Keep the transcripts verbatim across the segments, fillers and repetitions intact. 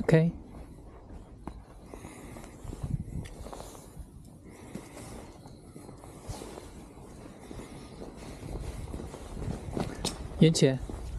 OK。眼前。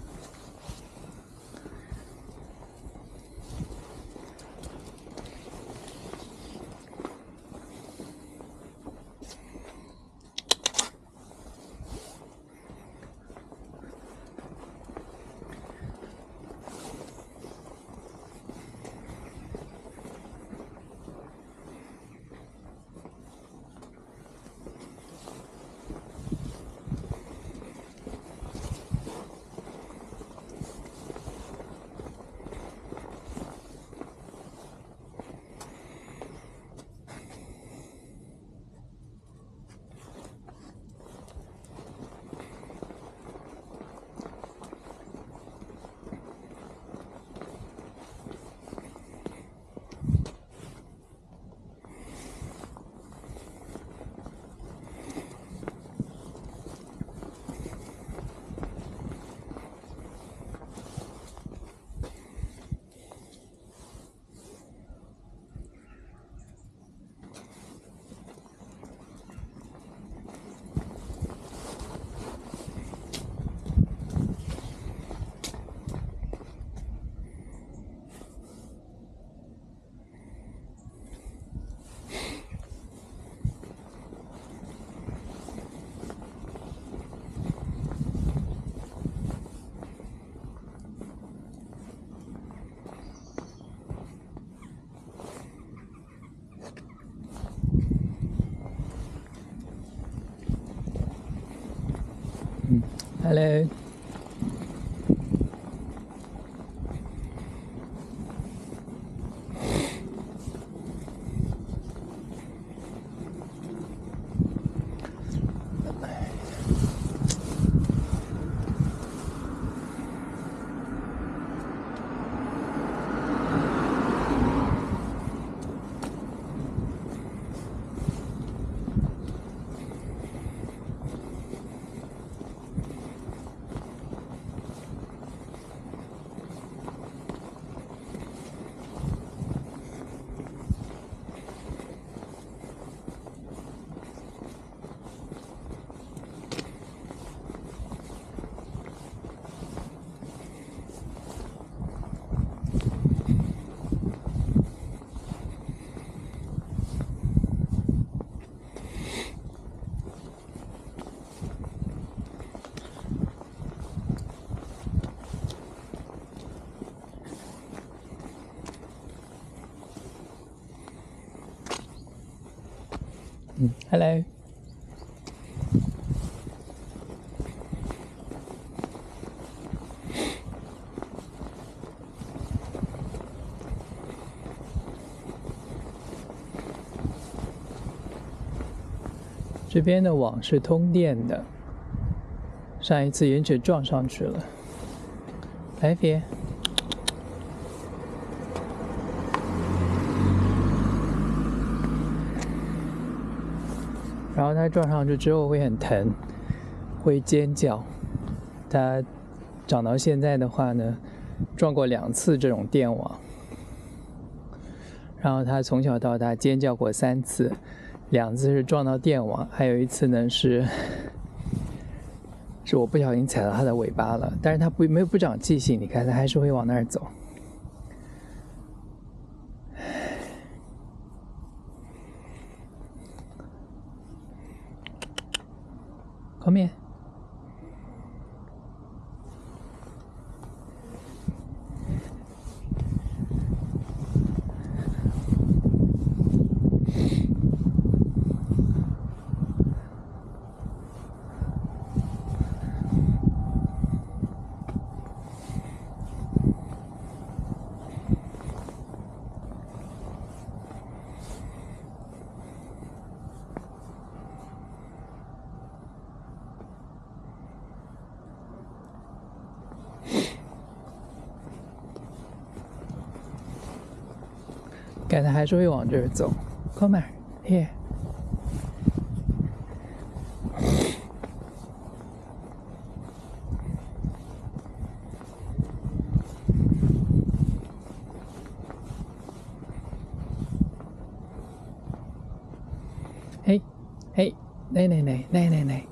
嗯 ，Hello。嗯 ，Hello。这边的网是通电的，上一次原子撞上去了。来别。然后它撞上去之后会很疼，会尖叫。它长到现在的话呢，撞过两次这种电网。然后它从小到大尖叫过三次，两次是撞到电网，还有一次呢是是我不小心踩到它的尾巴了。但是它不没有不长记性，你看它还是会往那儿走。Come here。看它还是会往这儿走。Come on, here。 này này này này này này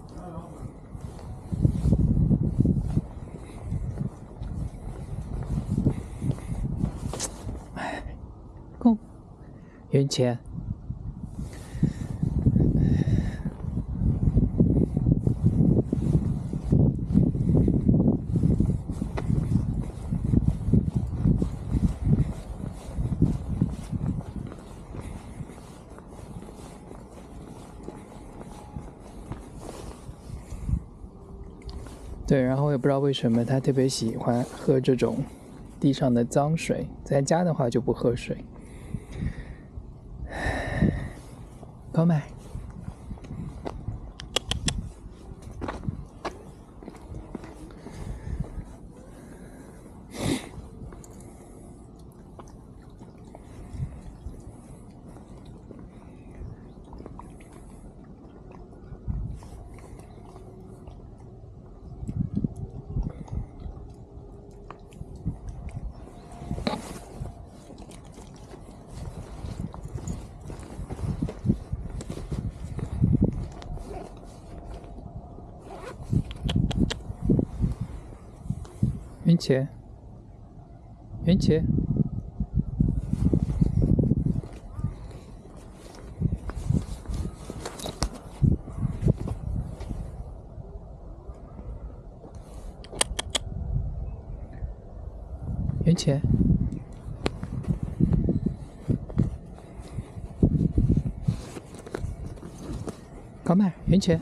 không Yến Chiến对，然后我也不知道为什么他特别喜欢喝这种地上的脏水，在家的话就不喝水。购买。云姐，云姐，云姐，搞咩？云姐。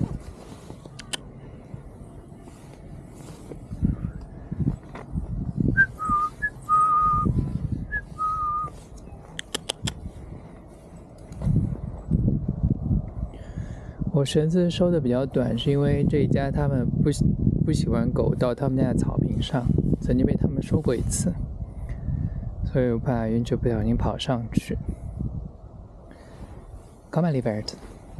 我绳子收的比较短，是因为这一家他们不不喜欢狗到他们家的草坪上，曾经被他们说过一次，所以我怕云就不小心跑上去。Come on, Libert。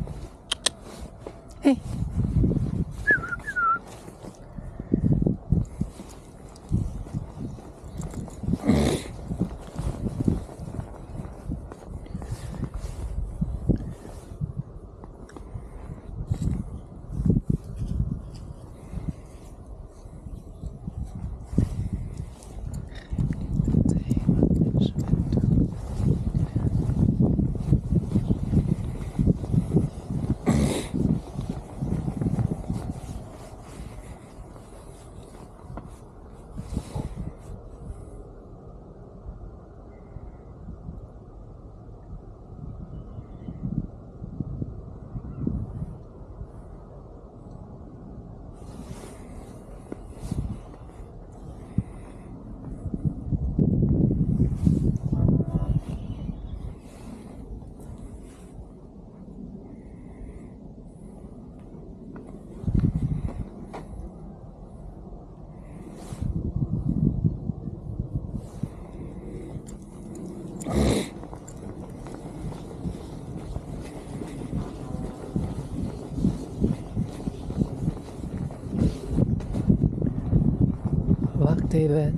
嘿。David.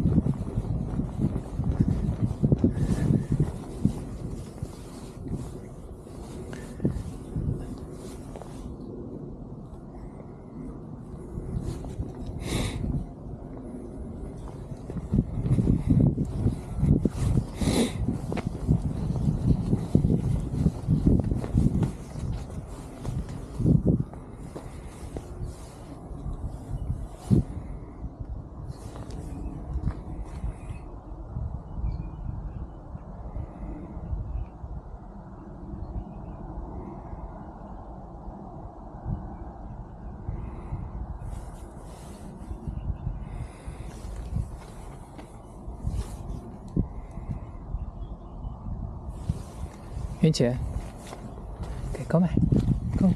Yến chị. Okay, có mày. Không.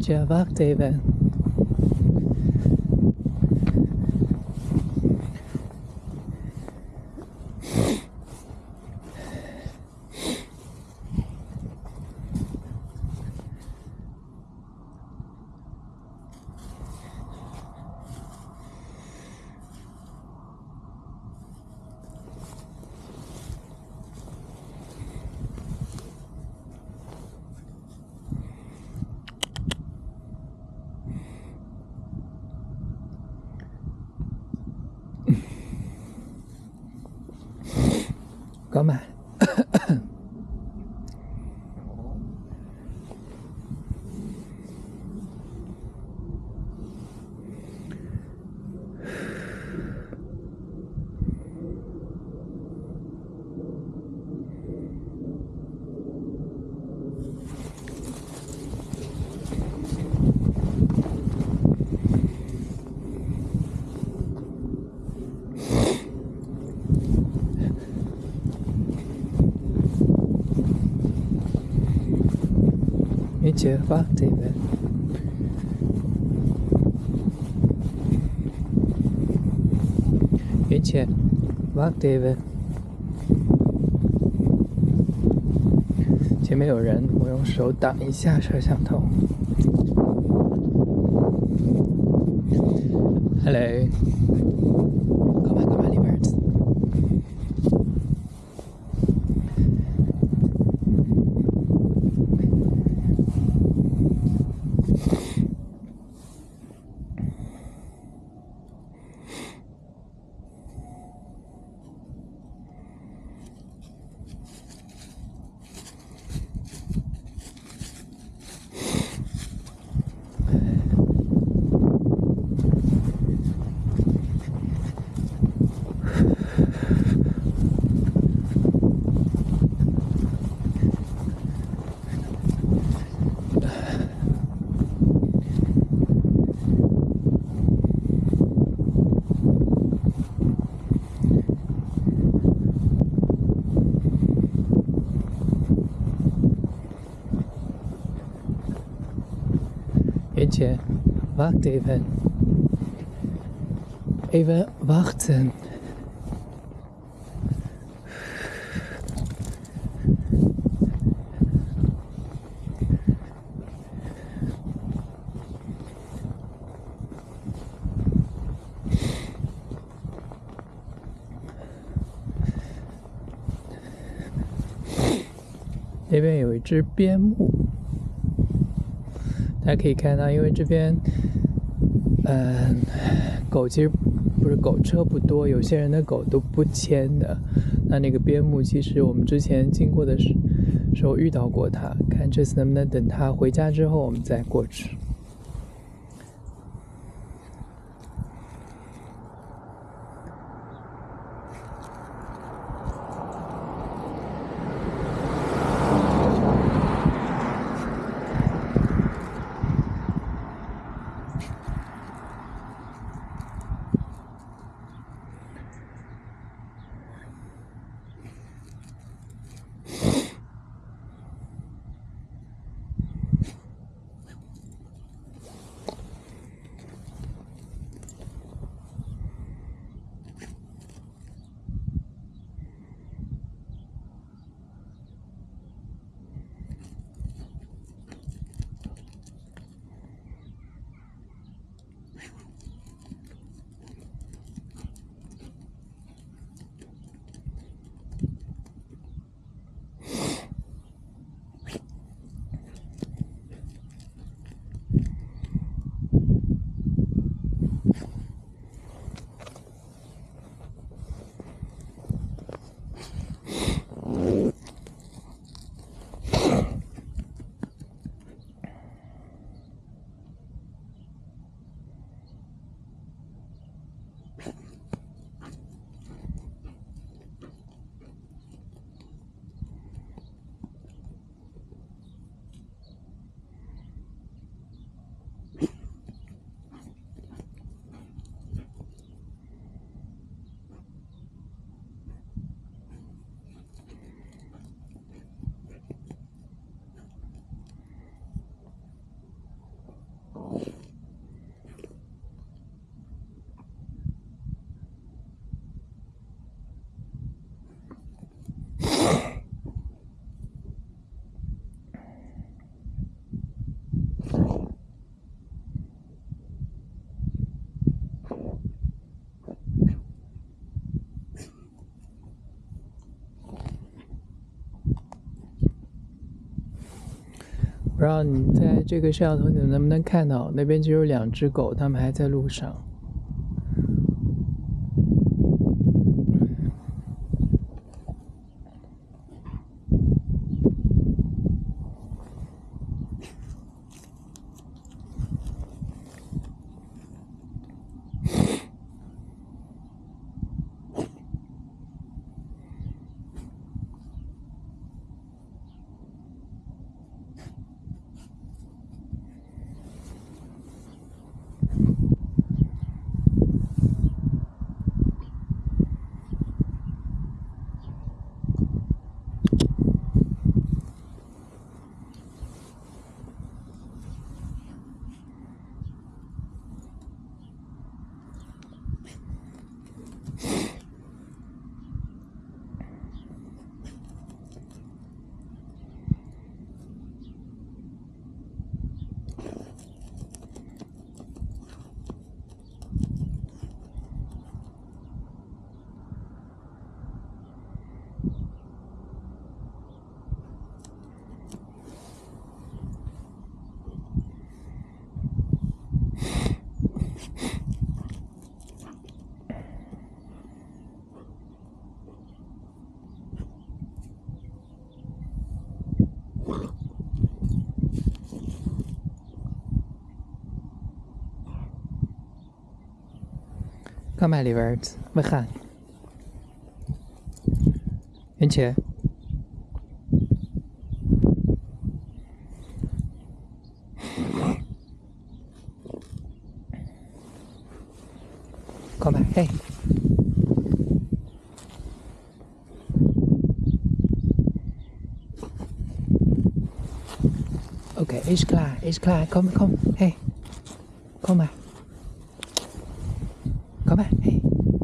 je, wacht even. Có mà. Weet je, wacht even. Weet je, wacht even.前面有人，我用手挡一下摄像头。Hello. Come on, come on, birds. Weet je, wacht even. Even wachten.那边有一只边牧。大家可以看到，因为这边，嗯、呃，狗其实不是狗车不多，有些人的狗都不牵的。那那个边牧，其实我们之前经过的时候遇到过它，看这次能不能等它回家之后，我们再过去。 不知道你在这个摄像头你能不能看到，那边就有两只狗，它们还在路上。Kom maar, lieverd. We gaan. Eentje. Kom maar, hey. Oké, okay, is klaar, is klaar. Kom, kom, hey. Kom maar. Kom maar, hey.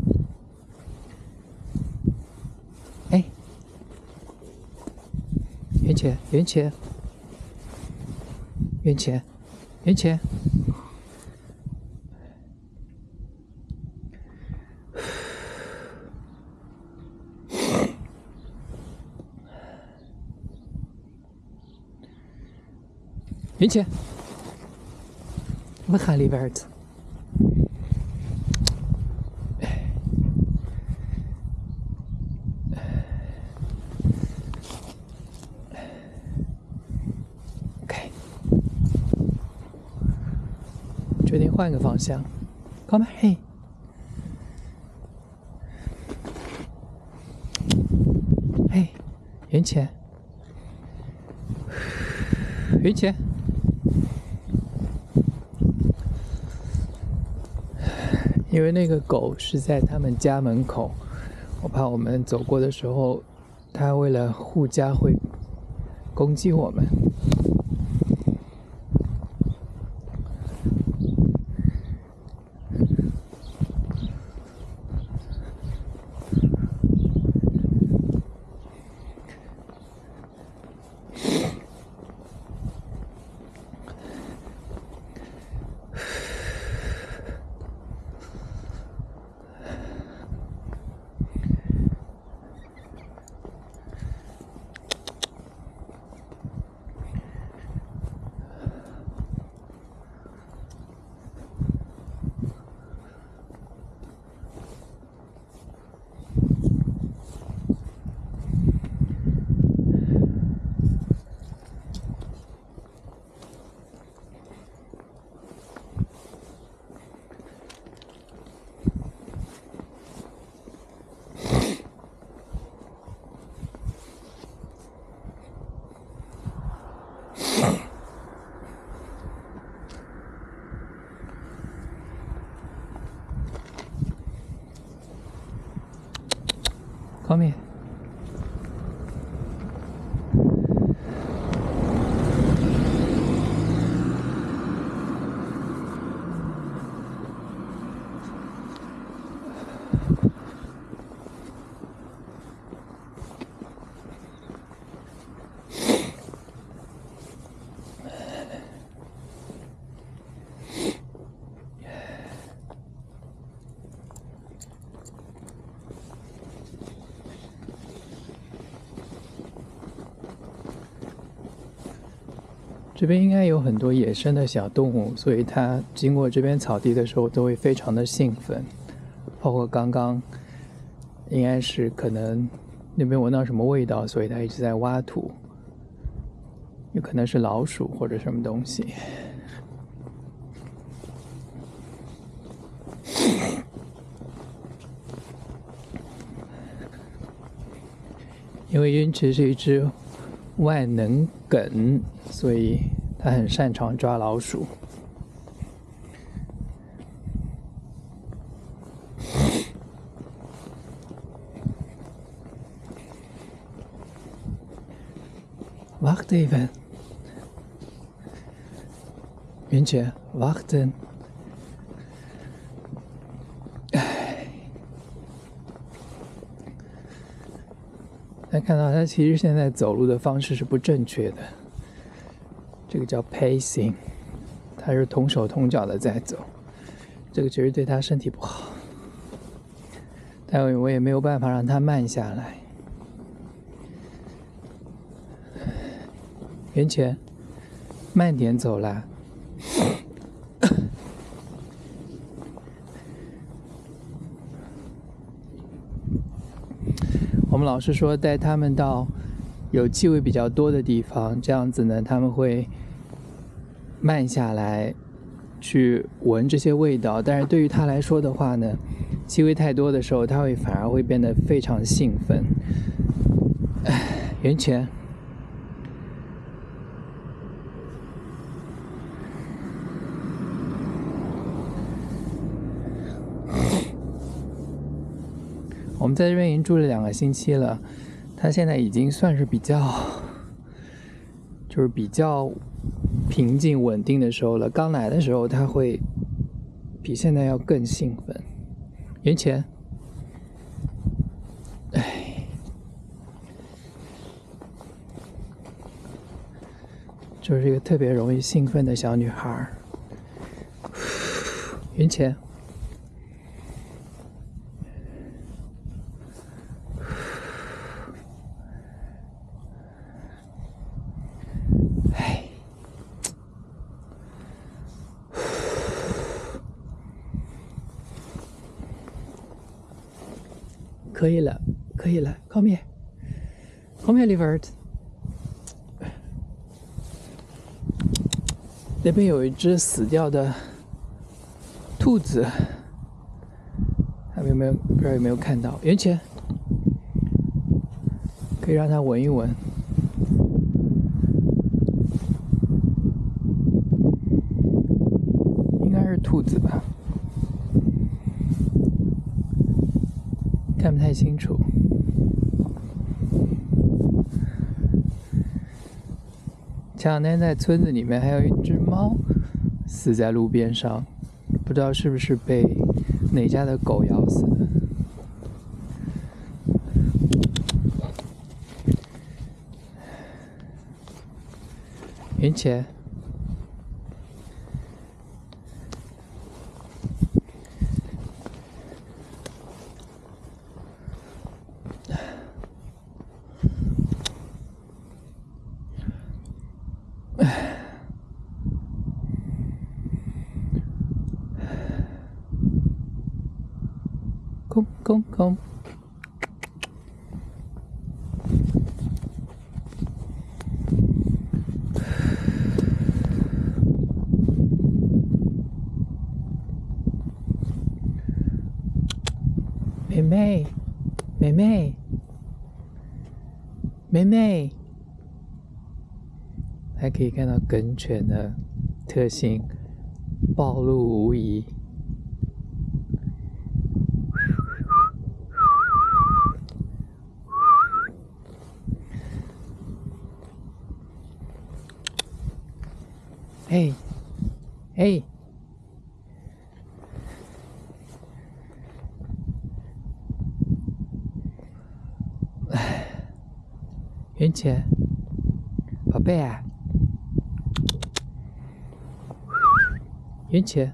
Hey. 圆圈，圆圈，圆圈，圆圈。圆圈。We gaan, lieverd. OK， 决定换个方向。Kom maar, hey. 嘿，圆圈，圆圈。因为那个狗是在他们家门口，我怕我们走过的时候，它为了护家会攻击我们。Kom hier. 这边应该有很多野生的小动物，所以它经过这边草地的时候都会非常的兴奋。包括刚刚，应该是可能那边闻到什么味道，所以它一直在挖土。有可能是老鼠或者什么东西。因为云池是一只万能梗，所以它很擅长抓老鼠。Wacht even. 云姐 ，warten。大家看到，它其实现在走路的方式是不正确的，这个叫 pacing， 它是同手同脚的在走，这个其实对它身体不好，但我也没有办法让它慢下来。元钱，慢点走啦。我们老师说带他们到有气味比较多的地方，这样子呢，他们会慢下来去闻这些味道。但是对于他来说的话呢，气味太多的时候，他会反而会变得非常兴奋。元钱。我们在这边已经住了两个星期了，他现在已经算是比较，就是比较平静稳定的时候了。刚来的时候，他会比现在要更兴奋。元钱，哎，就是一个特别容易兴奋的小女孩。元钱。可以了，可以了 ，Come here, come here, Livert。那边有一只死掉的兔子，他们有没有不知道有没有看到？元钱，可以让它闻一闻。应该是兔子吧？看不太清楚。前两天在村子里面还有一只猫死在路边上，不知道是不是被哪家的狗咬死的。元钱。Kom, kom, kom. Mei Mei, Mei Mei, Mei Mei，还可以看到梗犬的特性暴露无遗。哎，哎，元钱，宝贝啊，元钱，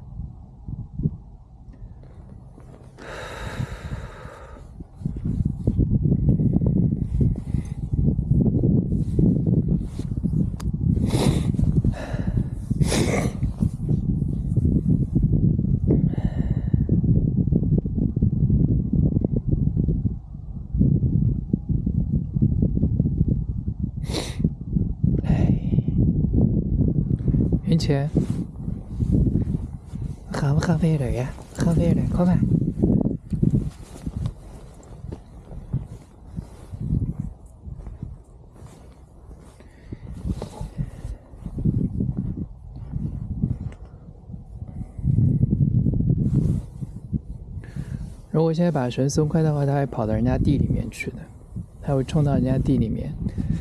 云姐，喝不喝杯水呀？喝杯水，快快！如果现在把绳松开的话，它会跑到人家地里面去的，它会冲到人家地里面，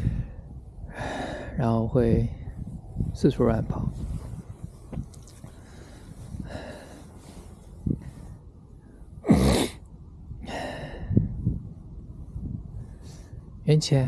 然后会四处乱跑。云姐，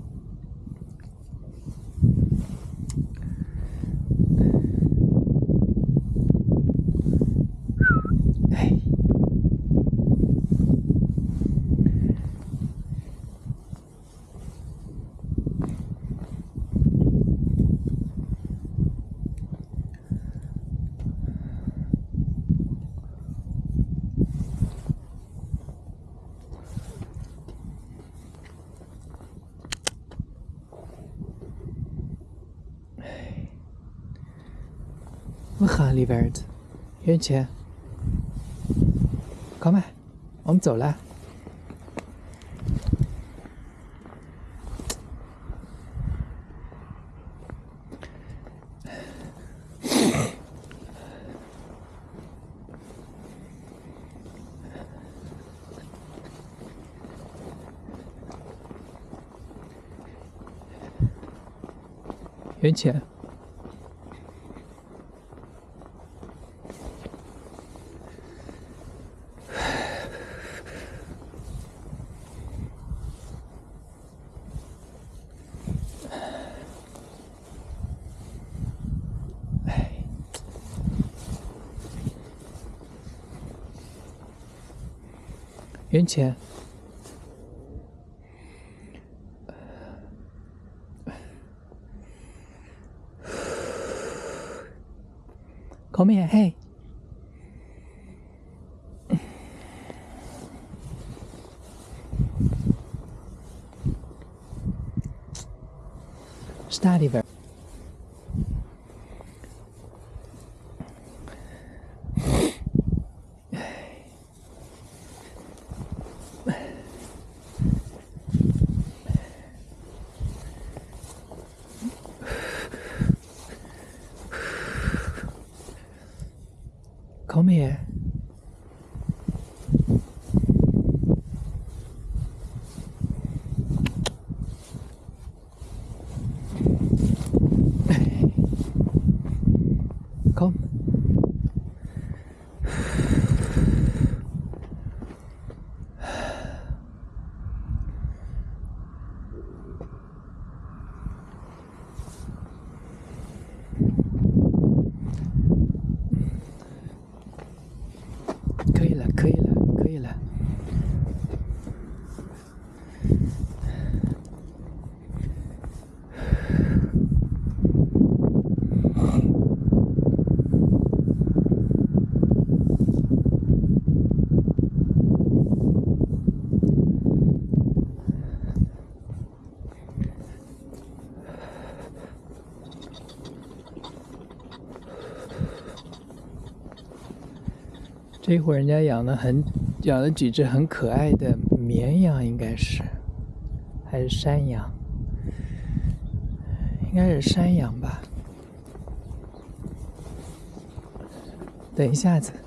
哎。Vad härlig värld.云姐 ，Kom här，我们走了。云姐。云姐，Kom här, hej. Stadig värld. Kom här. Kom.这一会儿人家养了很养了几只很可爱的绵羊，应该是还是山羊，应该是山羊吧。等一下子，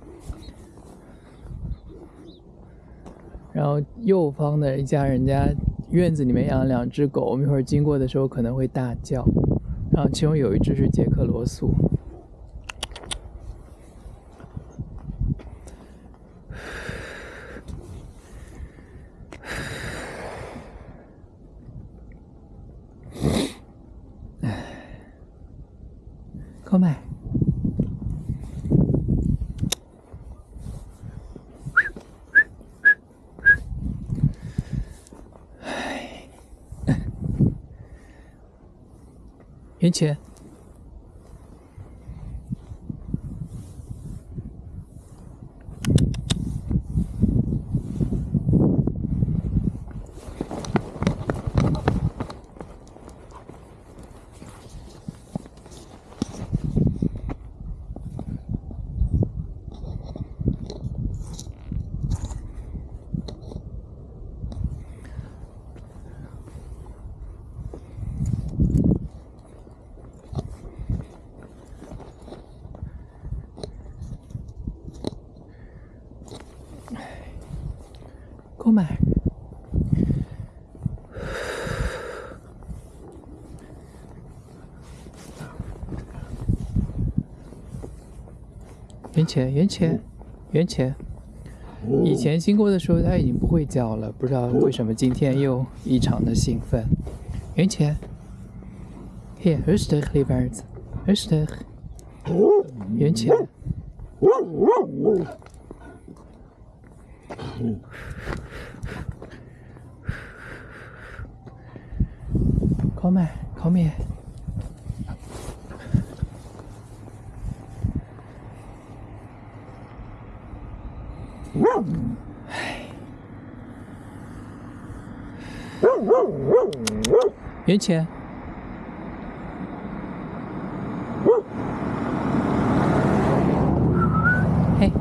然后右方的一家人家院子里面养了两只狗，我们一会儿经过的时候可能会大叫，然后其中有一只是捷克罗素。Kom här.云姐， 元钱，元钱，元钱。以前经过的时候，它已经不会叫了，不知道为什么今天又异常的兴奋。元钱，Hier, rustig, lieverd, rustig. 元钱。Kom maar, kom hier. 元钱，嘿，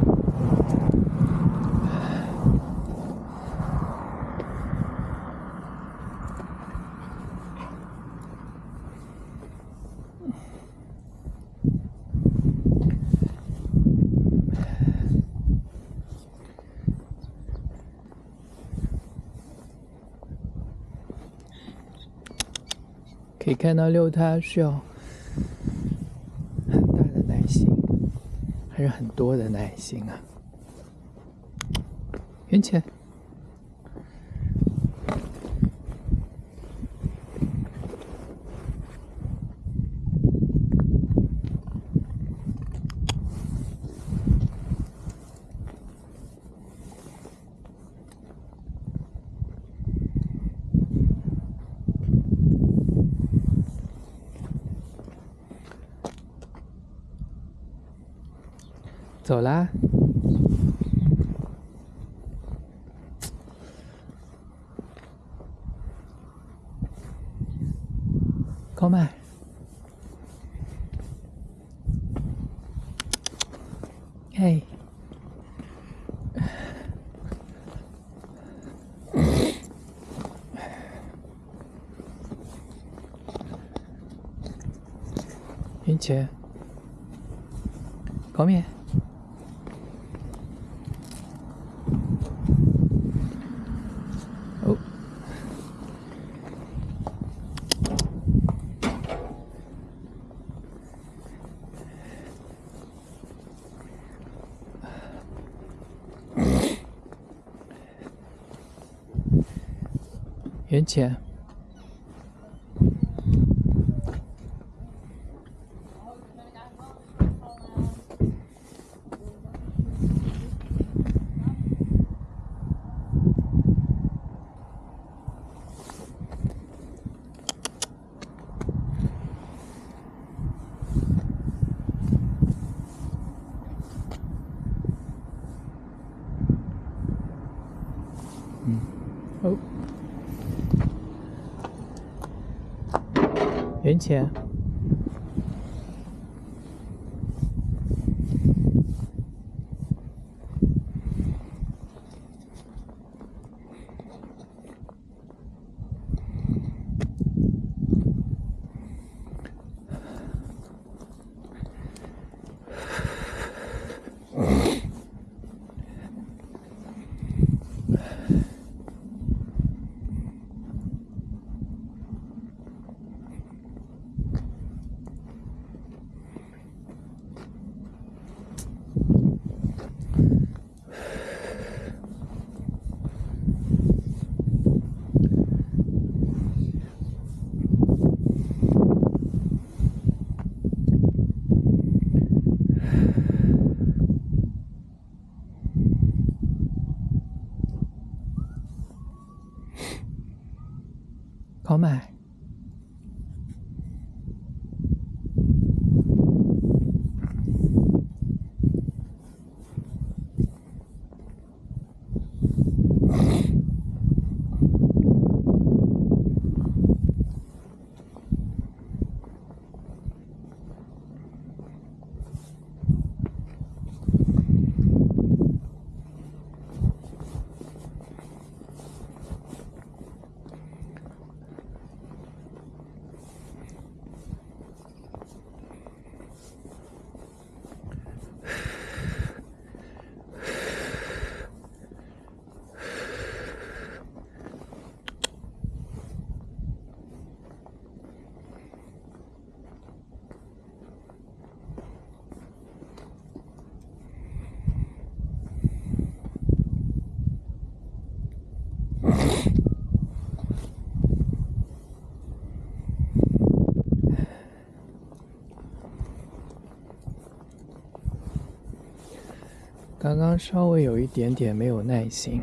可以看到遛它需要很大的耐心，还是很多的耐心啊！元钱，走啦。Kom maar. Hey. 元钱。Kom hier. 哦。元钱。嗯，哦。元钱。Kom maar. 刚刚稍微有一点点没有耐心。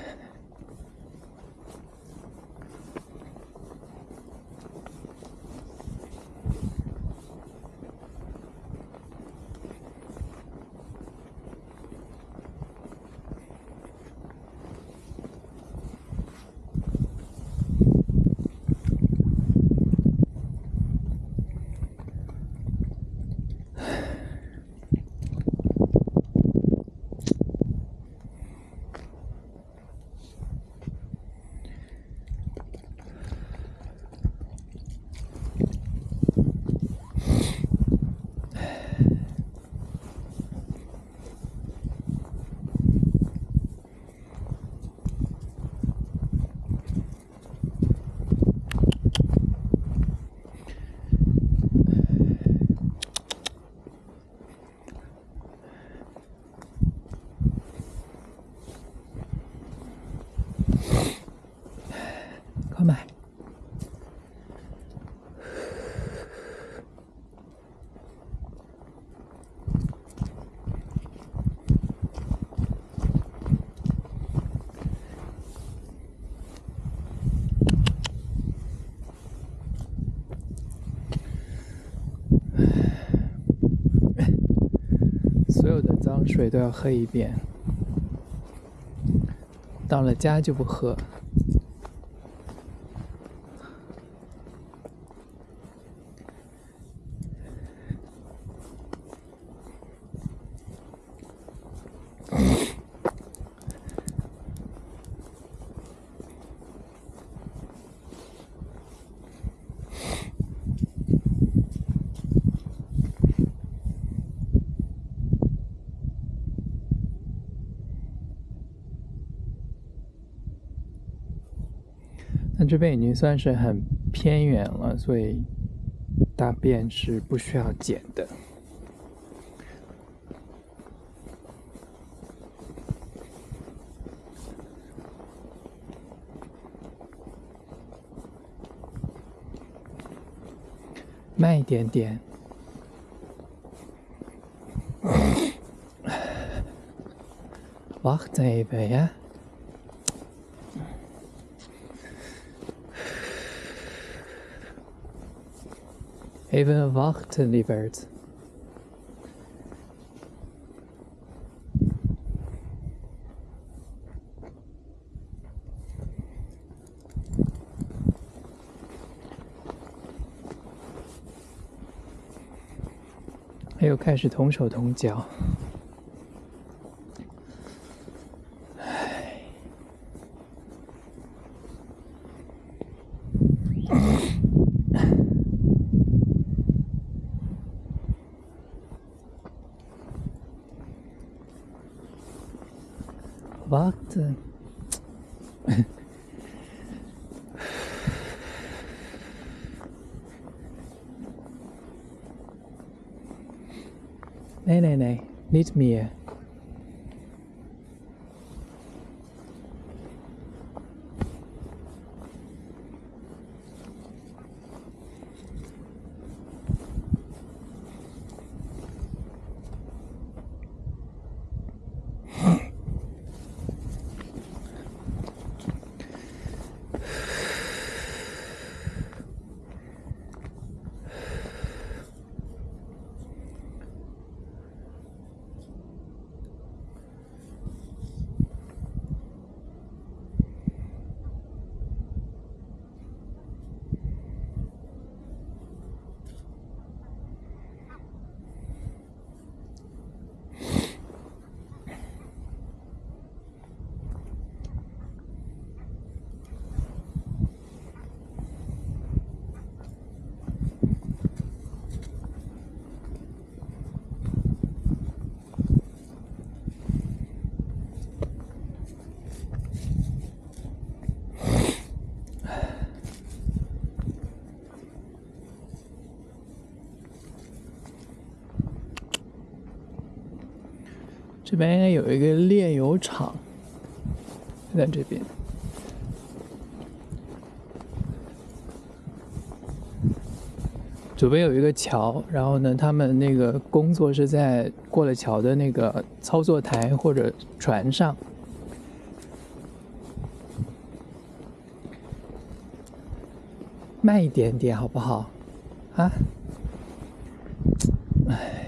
快买！所有的脏水都要喝一遍，到了家就不喝。那这边已经算是很偏远了，所以大便是不需要捡的。慢一点点。Wacht even, ja? Even wachten, lieverd.还有开始同手同脚。Wachten. Nee, nee, nee, niet meer.这边应该有一个炼油厂，在这边。 左边有一个桥，然后呢，他们那个工作是在过了桥的那个操作台或者船上。慢一点点好不好？啊？唉，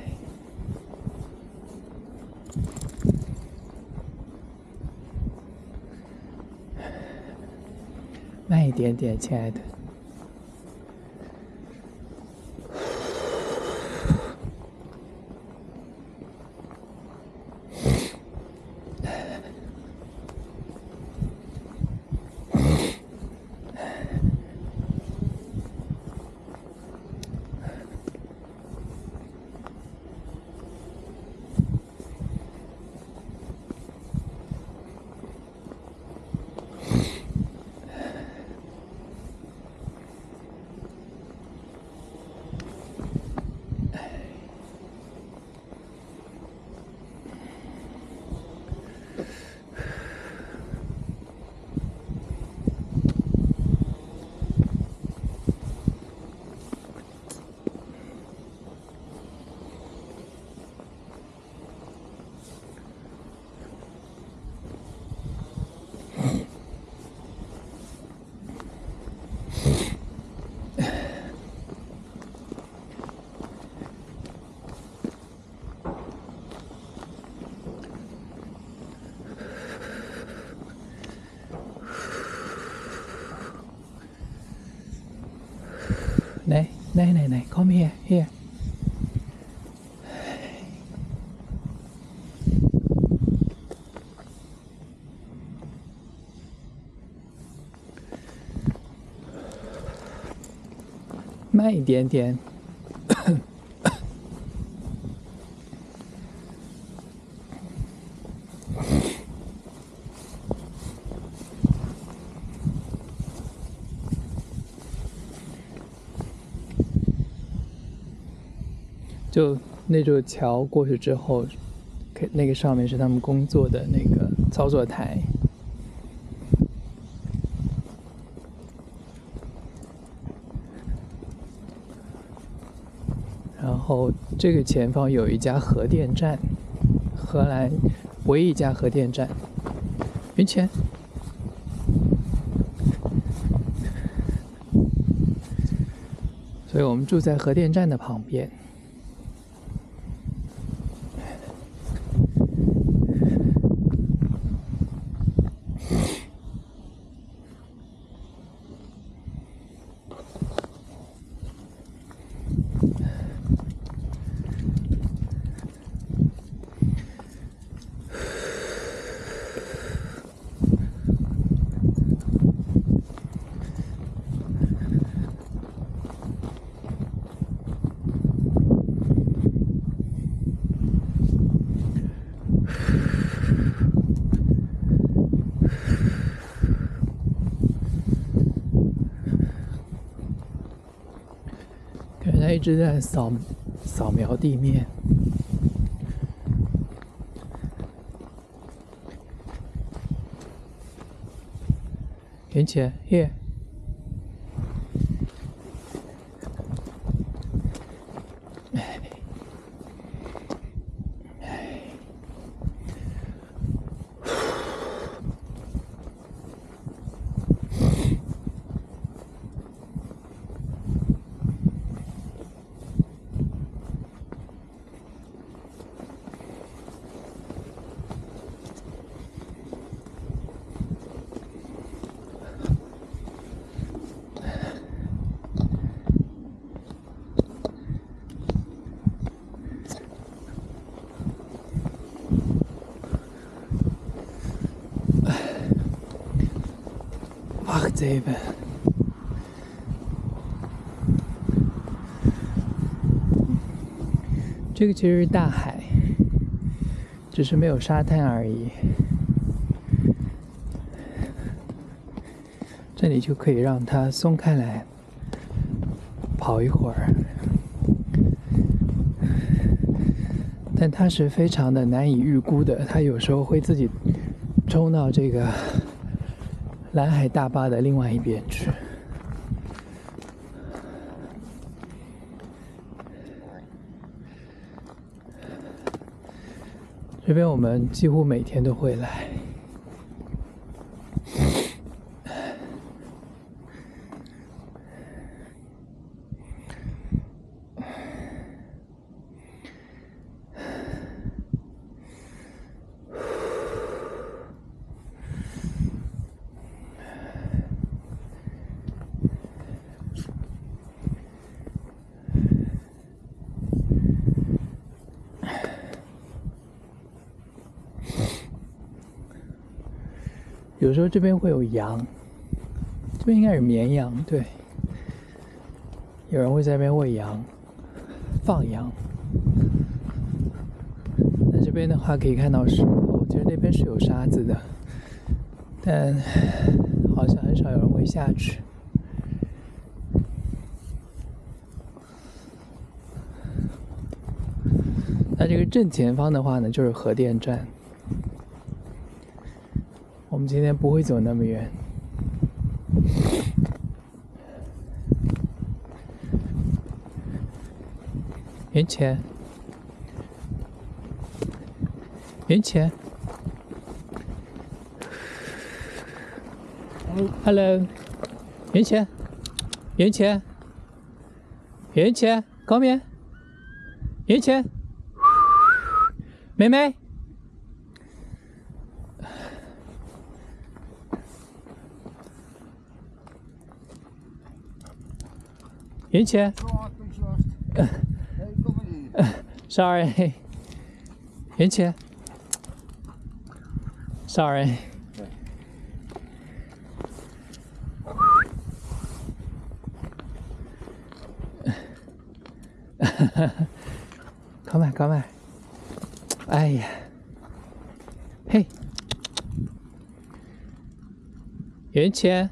慢一点点，亲爱的。来来来来 ，come here here。慢一点点。就那座桥过去之后，那个上面是他们工作的那个操作台。然后这个前方有一家核电站，荷兰唯一一家核电站。云泉，所以我们住在核电站的旁边。他一直在扫扫描地面。云姐 ，here。Wacht even. 这个其实是大海，只是没有沙滩而已。这里就可以让它松开来，跑一会儿。但它是非常的难以预估的，它有时候会自己冲到这个蓝海大坝的另外一边去。 这边我们几乎每天都会来。有时候这边会有羊，这边应该是绵羊，对。有人会在这边喂羊、放羊。那这边的话可以看到石头，其实那边是有沙子的，但好像很少有人会下去。那这个正前方的话呢，就是核电站。我们今天不会走那么远。元钱，元钱 ，Hello， 元钱，元钱，元钱，Come here， 元钱，妹妹。元钱 ，Sorry， 元钱 ，Sorry。Come on, come on。哎呀，嘿，元钱。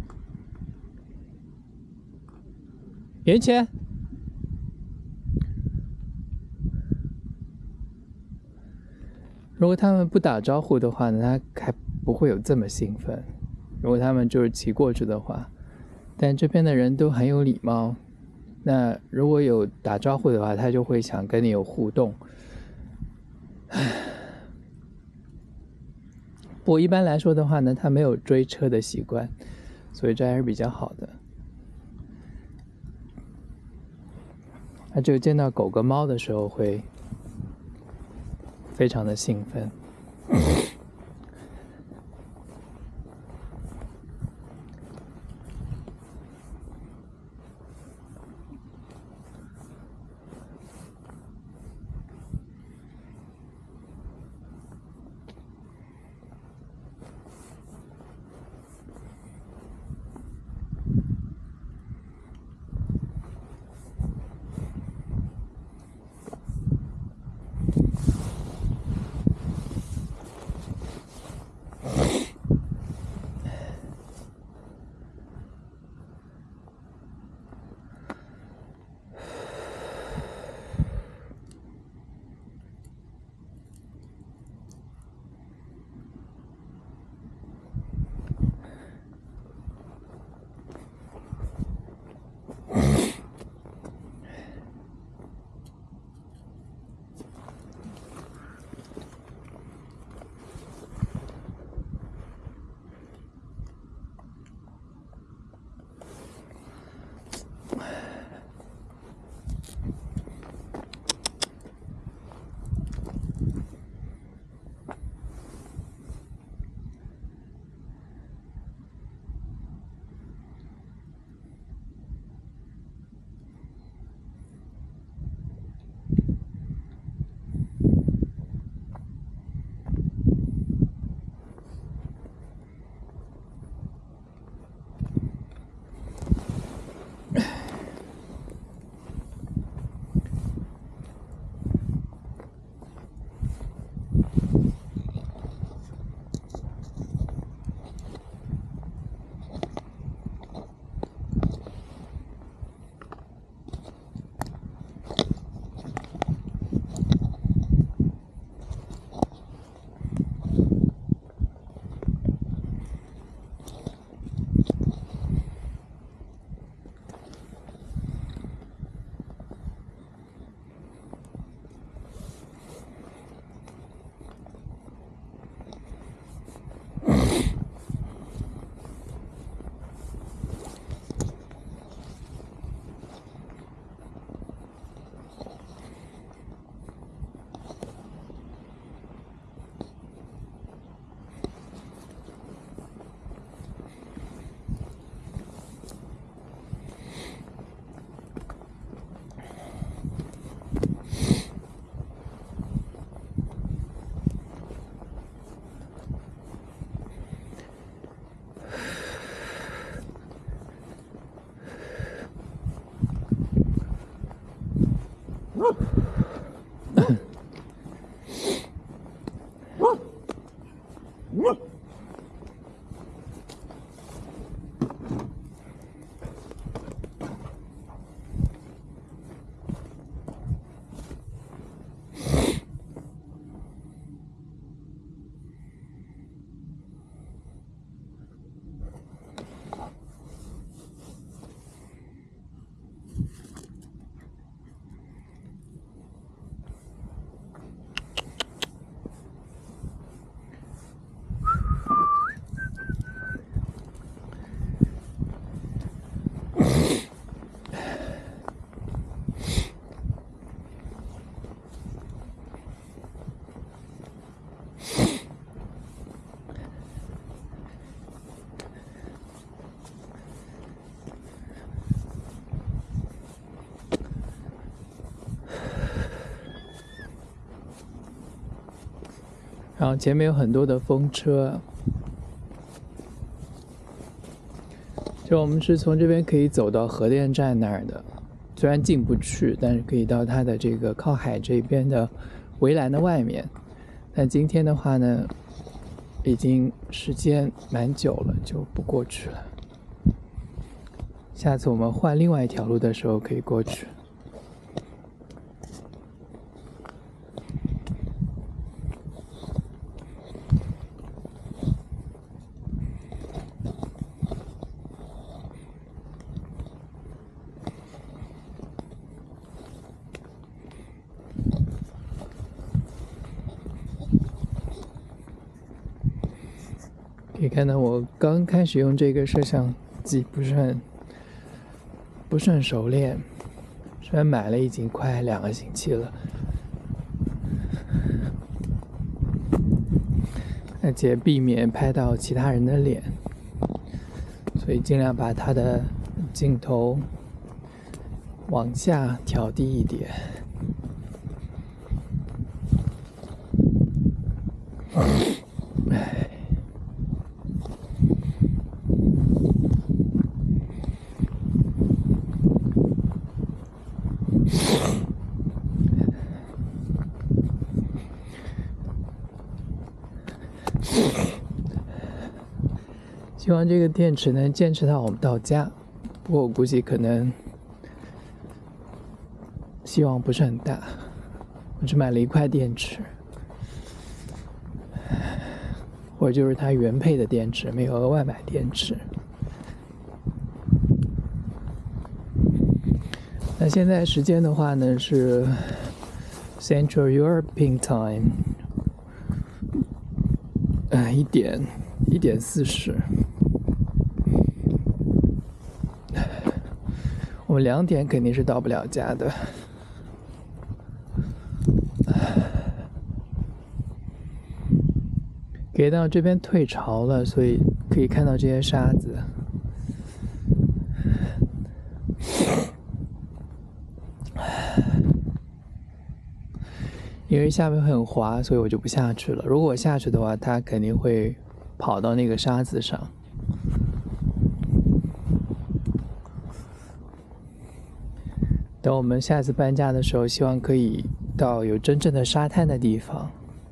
元钱，如果他们不打招呼的话呢，他还不会有这么兴奋。如果他们就是骑过去的话，但这边的人都很有礼貌。那如果有打招呼的话，他就会想跟你有互动。不过一般来说的话呢，他没有追车的习惯，所以这还是比较好的。他只有见到狗跟猫的时候会非常的兴奋。 然后前面有很多的风车，就我们是从这边可以走到核电站那儿的，虽然进不去，但是可以到它的这个靠海这边的围栏的外面。但今天的话呢，已经时间蛮久了，就不过去了。下次我们换另外一条路的时候可以过去。可以看到我刚开始用这个摄像机不是很不是很熟练，虽然买了已经快两个星期了，而且避免拍到其他人的脸，所以尽量把它的镜头往下调低一点。希望这个电池能坚持到我们到家，不过我估计可能希望不是很大。我只买了一块电池，或者就是它原配的电池，没有额外买电池。那现在时间的话呢是 Central European Time， 呃，一点一点四十。我们两点肯定是到不了家的。给到这边退潮了，所以可以看到这些沙子。因为下面很滑，所以我就不下去了。如果我下去的话，它肯定会跑到那个沙子上。等我们下次搬家的时候，希望可以到有真正的沙滩的地方。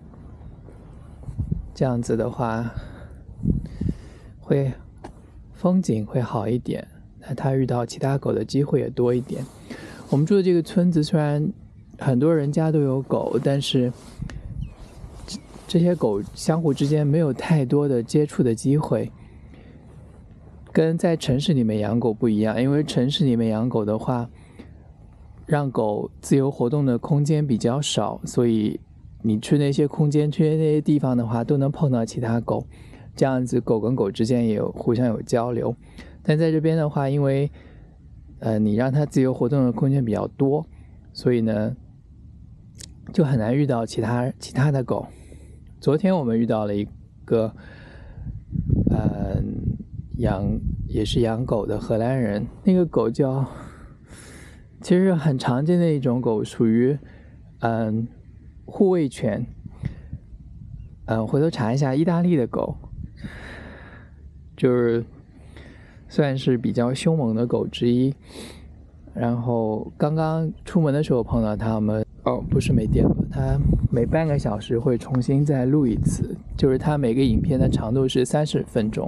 这样子的话，会风景会好一点，那它遇到其他狗的机会也多一点。我们住的这个村子虽然很多人家都有狗，但是这些狗相互之间没有太多的接触的机会，跟在城市里面养狗不一样。因为城市里面养狗的话，让狗自由活动的空间比较少，所以你去那些空间，去那些地方的话，都能碰到其他狗，这样子狗跟狗之间也有互相有交流。但在这边的话，因为呃你让它自由活动的空间比较多，所以呢就很难遇到其他其他的狗。昨天我们遇到了一个呃养也是养狗的荷兰人，那个狗叫其实很常见的一种狗，属于嗯护卫犬，嗯回头查一下意大利的狗，就是算是比较凶猛的狗之一。 然后刚刚出门的时候碰到他们，哦，不是没电了，他每半个小时会重新再录一次，就是他每个影片的长度是三十分钟。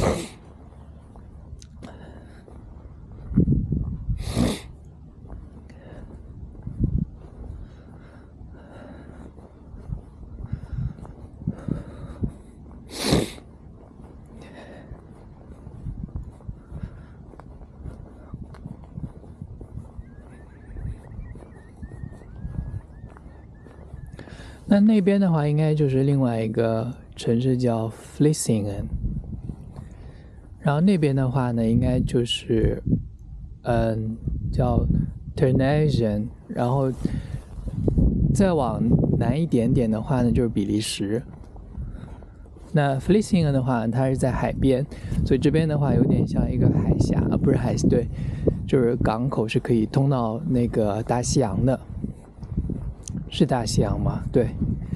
那那边的话，应该就是另外一个城市叫 Vlissingen， 然后那边的话呢，应该就是嗯叫 Terneuzen， 然后再往南一点点的话呢，就是比利时。那 Vlissingen 的话，它是在海边，所以这边的话有点像一个海峡，啊，不是海，对，就是港口是可以通到那个大西洋的。是大西洋吗？对，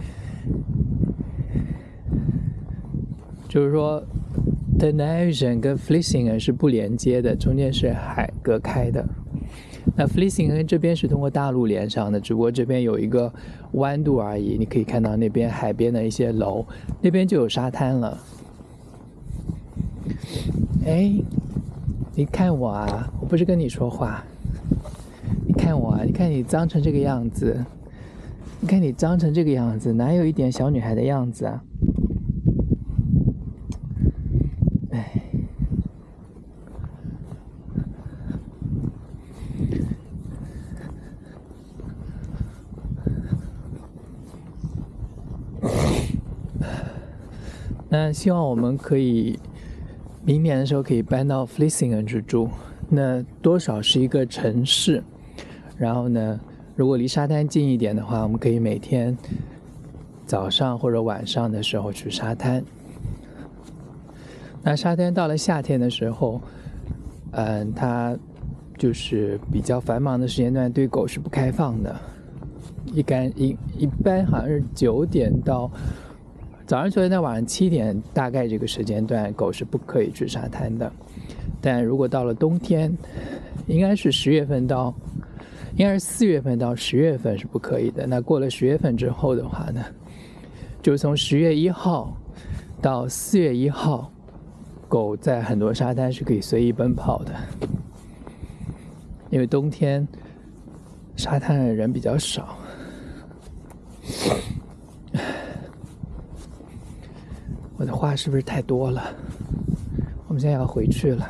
就是说 Terneuzen 跟 Vlissingen 是不连接的，中间是海隔开的。那 Vlissingen 这边是通过大陆连上的，只不过这边有一个弯度而已。你可以看到那边海边的一些楼，那边就有沙滩了。哎，你看我啊，我不是跟你说话，你看我啊，你看你脏成这个样子。你看你脏成这个样子，哪有一点小女孩的样子啊？哎，那希望我们可以明年的时候可以搬到 Vlissingen 去住，那多少是一个城市，然后呢，如果离沙滩近一点的话，我们可以每天早上或者晚上的时候去沙滩。那沙滩到了夏天的时候，嗯，它就是比较繁忙的时间段，对狗是不开放的。一般一一般好像是九点到早上九点到晚上七点，大概这个时间段狗是不可以去沙滩的。但如果到了冬天，应该是十月份到。应该是四月份到十月份是不可以的。那过了十月份之后的话呢，就是从十月一号到四月一号，狗在很多沙滩是可以随意奔跑的，因为冬天沙滩的人比较少。我的话是不是太多了？我们现在要回去了。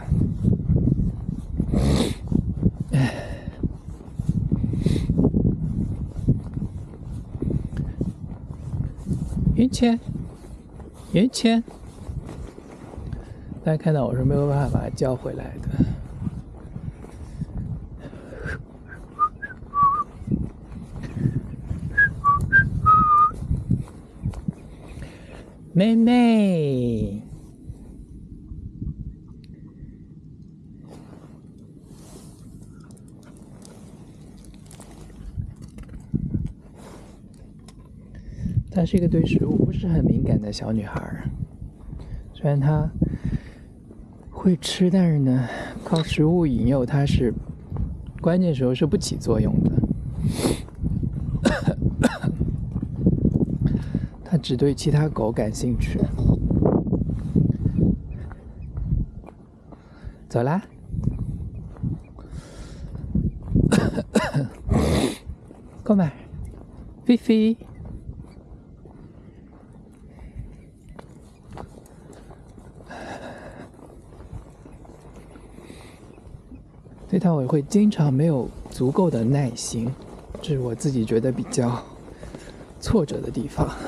云谦，云谦，大家看到我是没有办法把它叫回来的。妹妹，她是一个对食物不是很敏感的小女孩，虽然她会吃，但是呢，靠食物引诱她是关键时候是不起作用的。她只对其他狗感兴趣。走啦，kom maar，菲菲。对它我会经常没有足够的耐心，这是我自己觉得比较挫折的地方。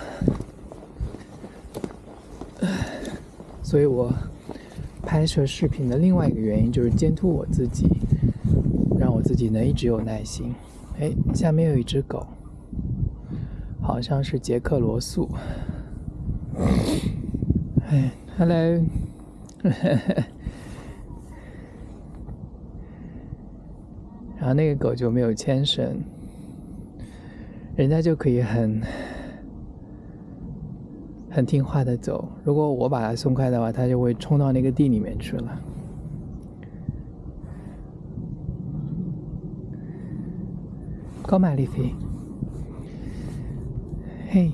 所以我拍摄视频的另外一个原因就是监督我自己，让我自己能一直有耐心。哎，下面有一只狗，好像是捷克罗素。哎 ，Hello。然后那个狗就没有牵绳，人家就可以很很听话的走。如果我把它松开的话，它就会冲到那个地里面去了。 Come on, Leafy. Hey.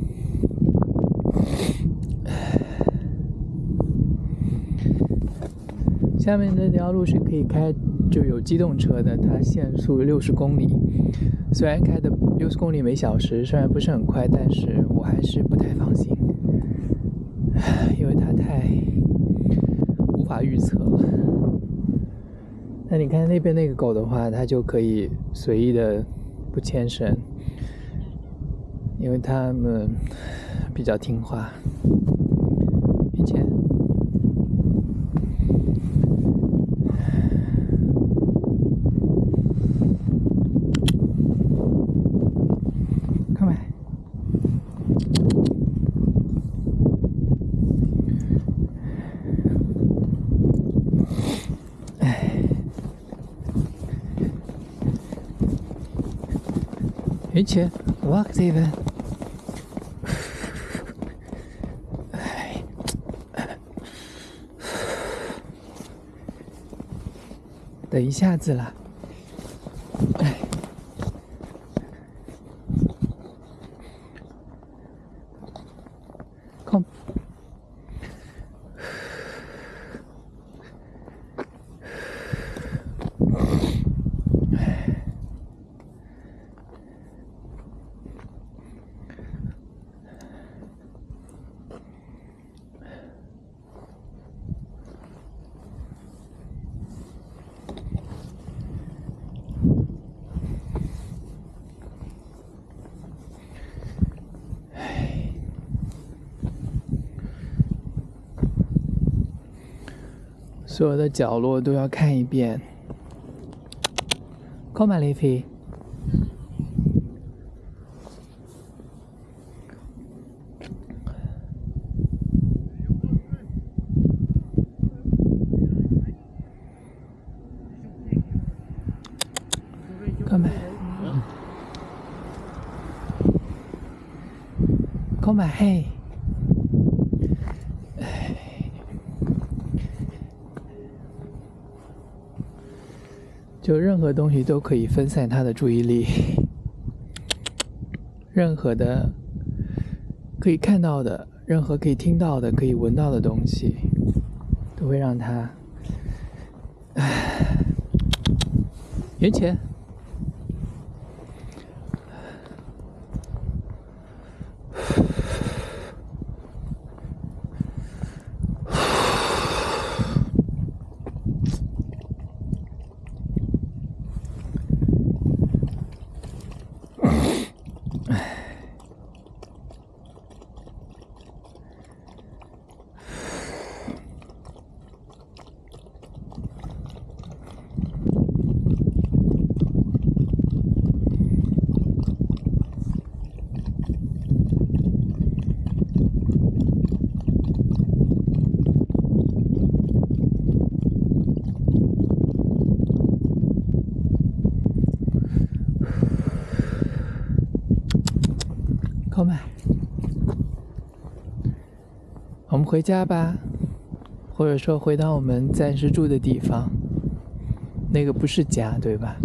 下面的这条路是可以开，就有机动车的，它限速六十公里。虽然开的六十公里每小时，虽然不是很快，但是我还是不太放心，因为它太无法预测了。那你看那边那个狗的话，它就可以随意的不牵绳，因为它们比较听话。以前。云切 ，walk even。等一下子了，哎，空。所有的角落都要看一遍。Come on, Leafy。Come on。Come on, hey。就任何东西都可以分散他的注意力，任何的可以看到的，任何可以听到的，可以闻到的东西，都会让他，唉，元钱。Come on，我们回家吧，或者说回到我们暂时住的地方。那个不是家，对吧？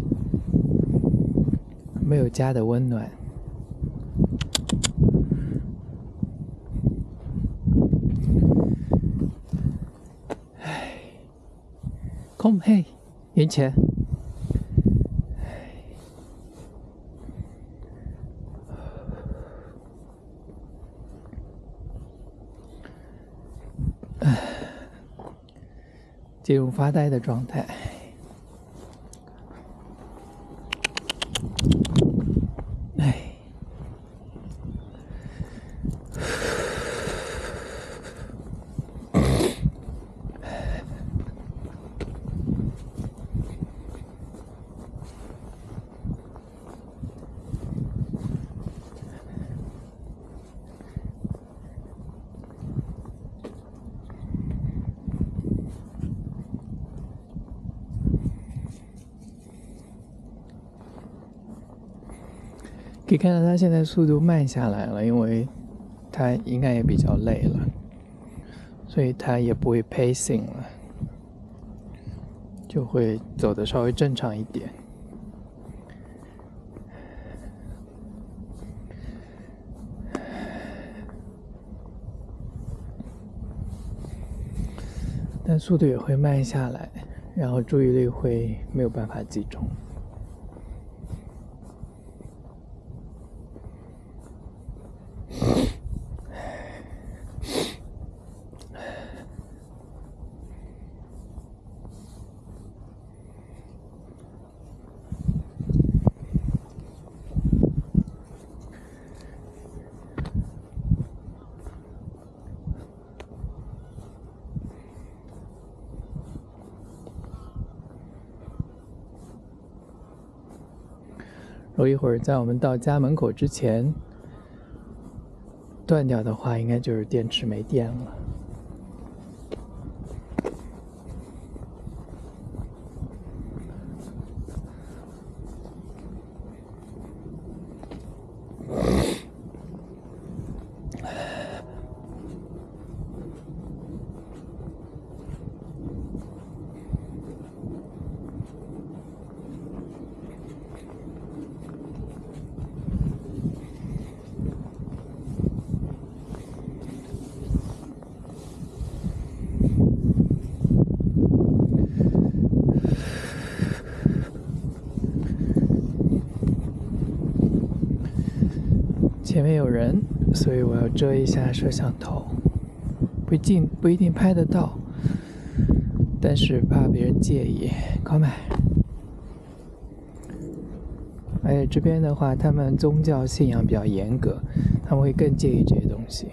没有家的温暖。唉 ，Come hey，元钱。进入发呆的状态。哎，可以看到他现在速度慢下来了，因为他应该也比较累了，所以他也不会 pacing 了，就会走得稍微正常一点。 但速度也会慢下来，然后注意力会没有办法集中。如果一会儿在我们到家门口之前断掉的话，应该就是电池没电了。前面有人，所以我要遮一下摄像头，不一定不一定拍得到，但是怕别人介意。靠买。而且这边的话，他们宗教信仰比较严格，他们会更介意这些东西。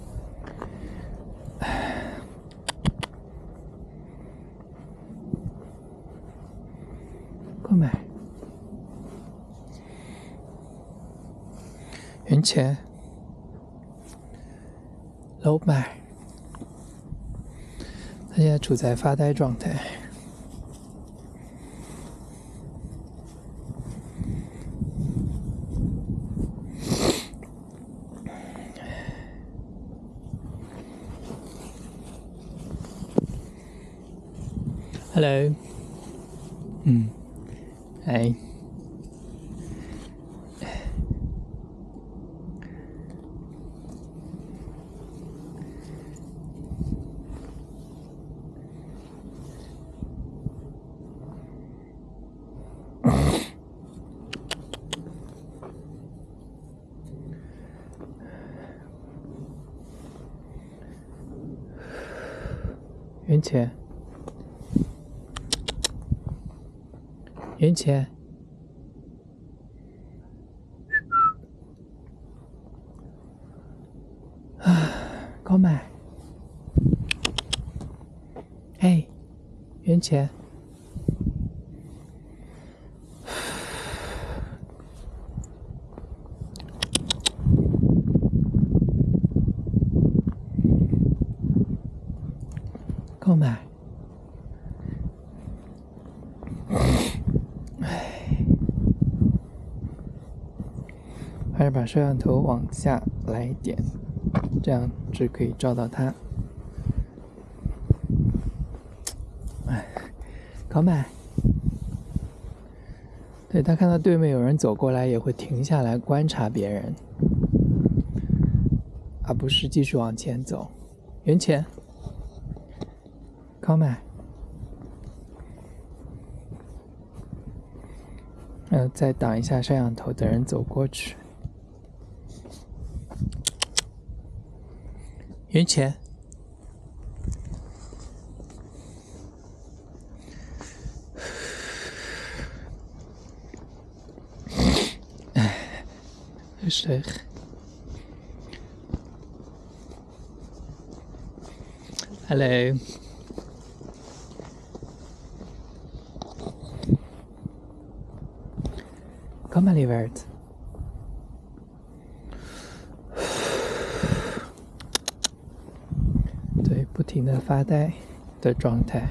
购买。云钱，楼买，他现在处在发呆状态。Hello， 嗯，嗨。云钱，云钱，啊，高买，嘿，云钱，购买。还是把摄像头往下来一点，这样就可以照到它。哎，搞买。对，他看到对面有人走过来，也会停下来观察别人，而不是继续往前走。元钱，搞买。呃，再挡一下摄像头，等人走过去。元钱，是。Hello。Kom maar, lieverd.对，不停的发呆的状态。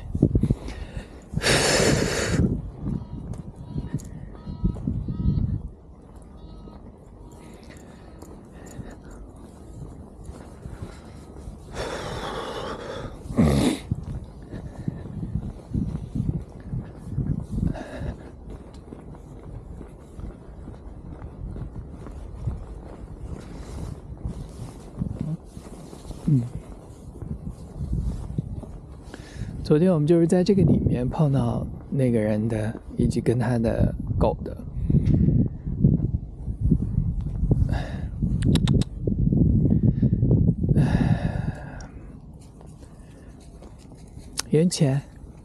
嗯， 昨天我们就是在这个里面碰到那个人的，以及跟他的狗的。元钱，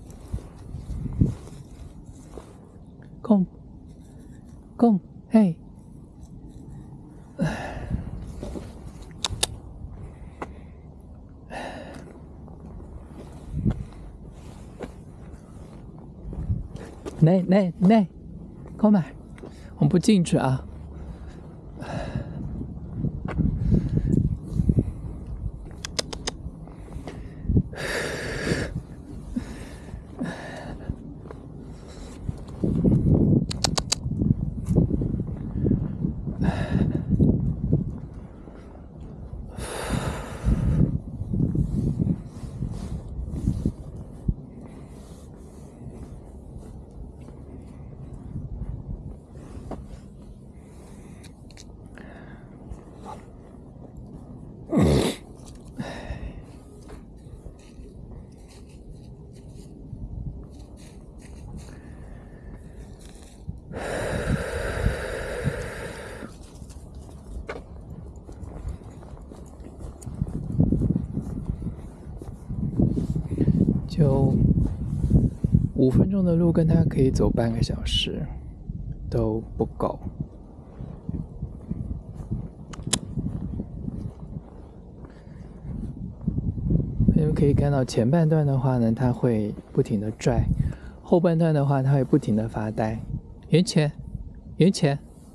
空，空，嘿。来来来，kom här，我们不进去啊。就五分钟的路，跟他可以走半个小时都不够。你们可以看到前半段的话呢，他会不停的拽；后半段的话，他会不停的发呆。元钱，元钱。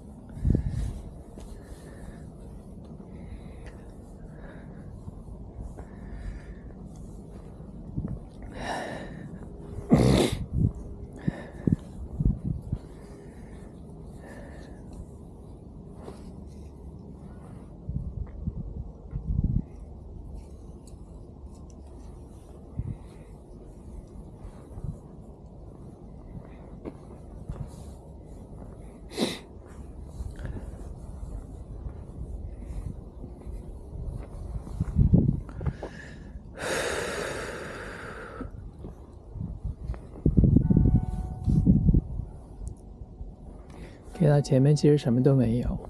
看到前面其实什么都没有。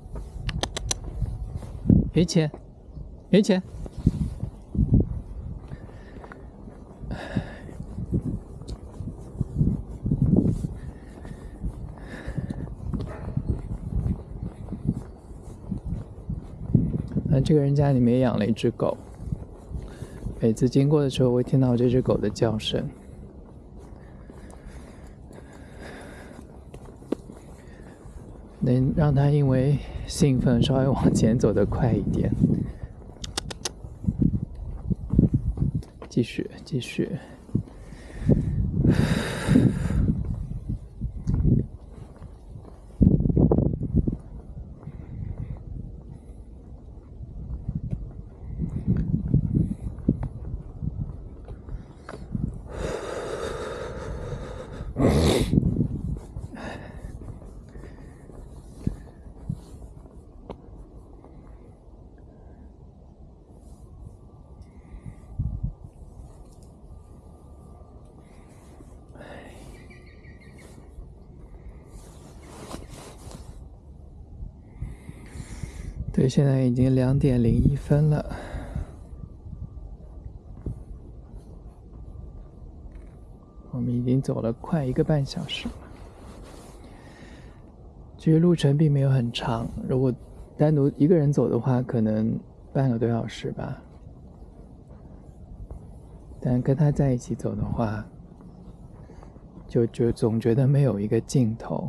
元钱，元钱。那这个人家里面养了一只狗，每次经过的时候，我会听到这只狗的叫声。能让他因为兴奋稍微往前走得快一点。继续，继续。对，现在已经两点零一分了。我们已经走了快一个半小时了。其实路程并没有很长，如果单独一个人走的话，可能半个多小时吧。但跟他在一起走的话，就就总觉得没有一个尽头。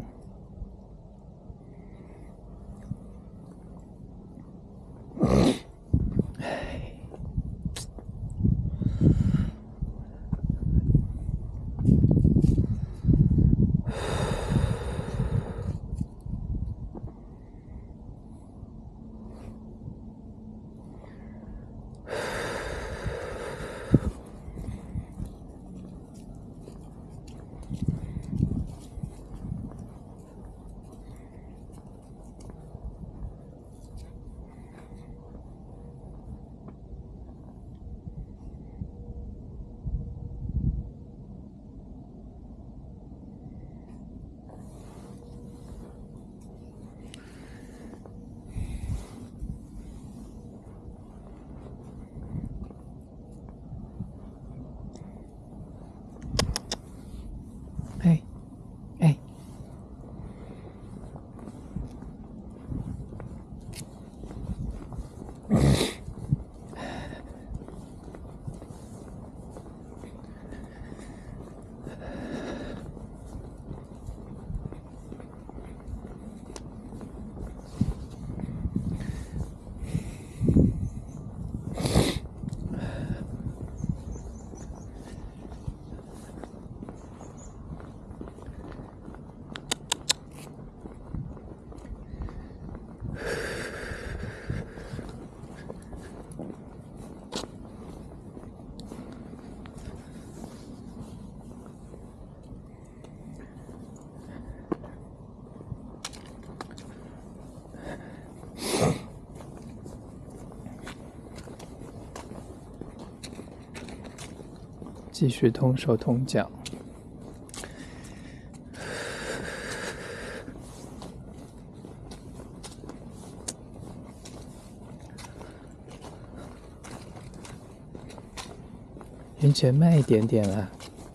继续同手同脚。云泉慢一点点啦。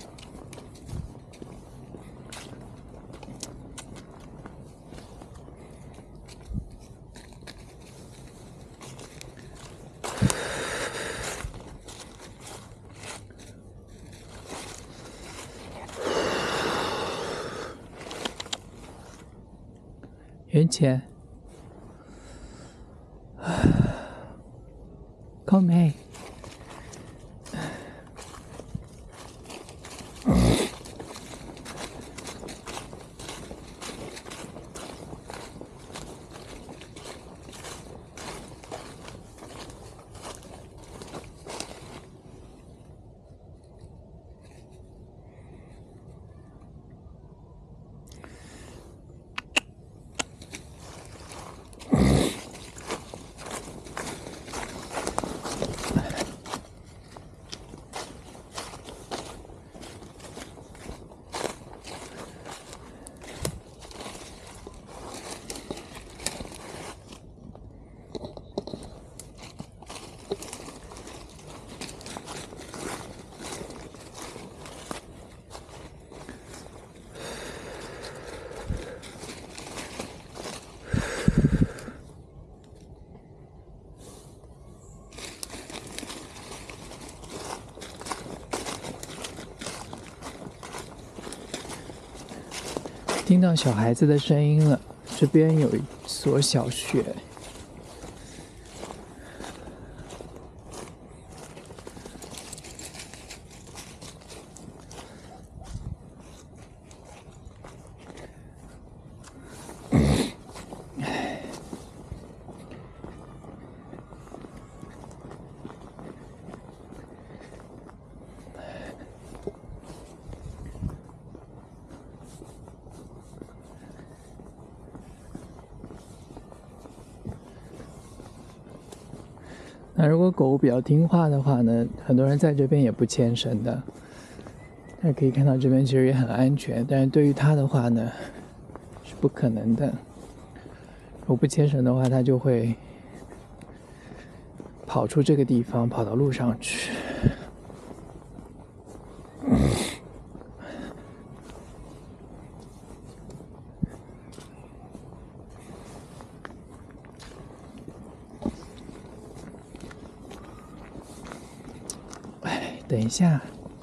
云泉，高梅，听到小孩子的声音了，这边有一所小学。那如果狗比较听话的话呢，很多人在这边也不牵绳的。大家可以看到这边其实也很安全，但是对于它的话呢，是不可能的。如果不牵绳的话，它就会跑出这个地方，跑到路上去。等一下，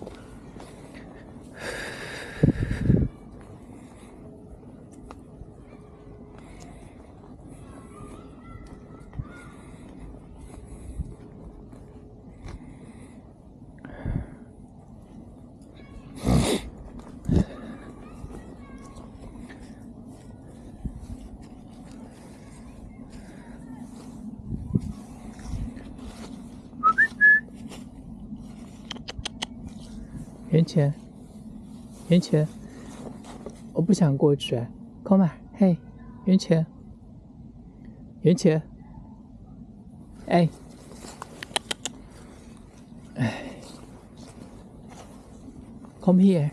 云泉，云泉，我不想过去。Come on，嘿，云泉，云泉，哎，哎 ，Come here。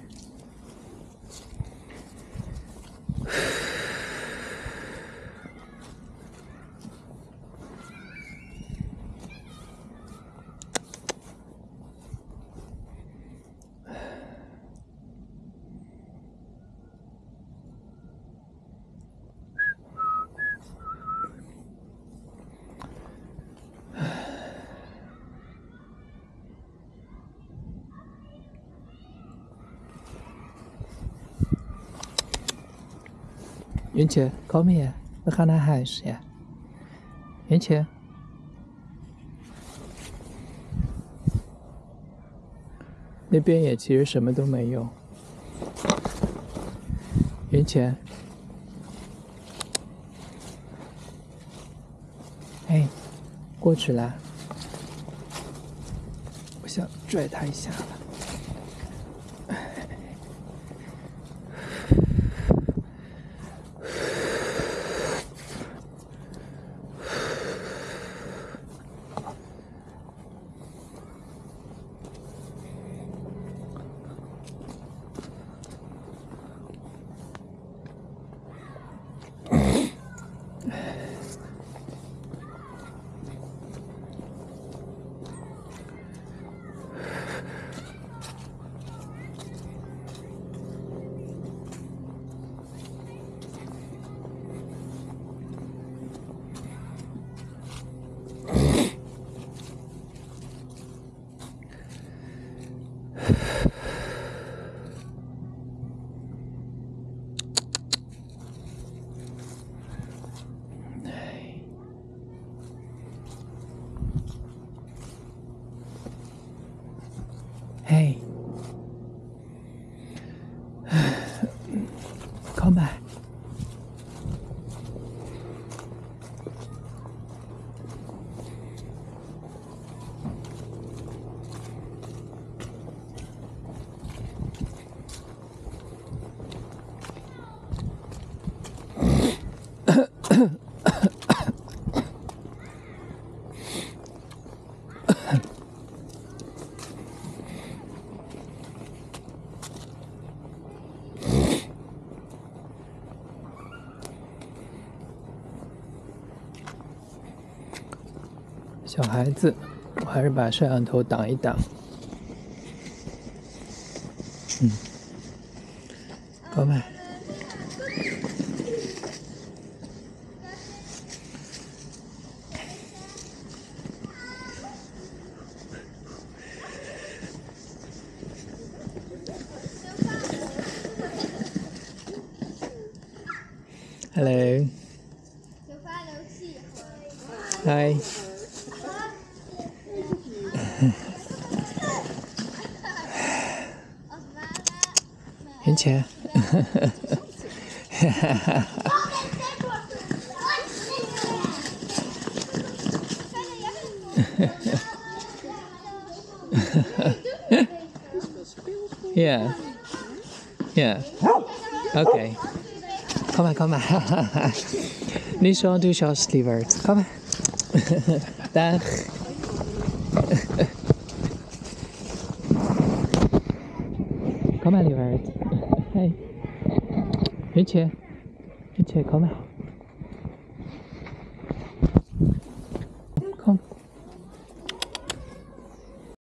云泉 ，Come here，我喊他喊谁呀？云泉，那边也其实什么都没有。云泉，哎，过去啦！我想拽他一下了。 小孩子，我还是把摄像头挡一挡。嗯，哥们。Hello。Hi。云姐。Yeah. Yeah. Okay. Kom maar, kom maar. Niet zo enthousiast, lieverd. Kom maar. Dag. Kom maar, lieverd. Hey. Hutje. Hutje, kom maar.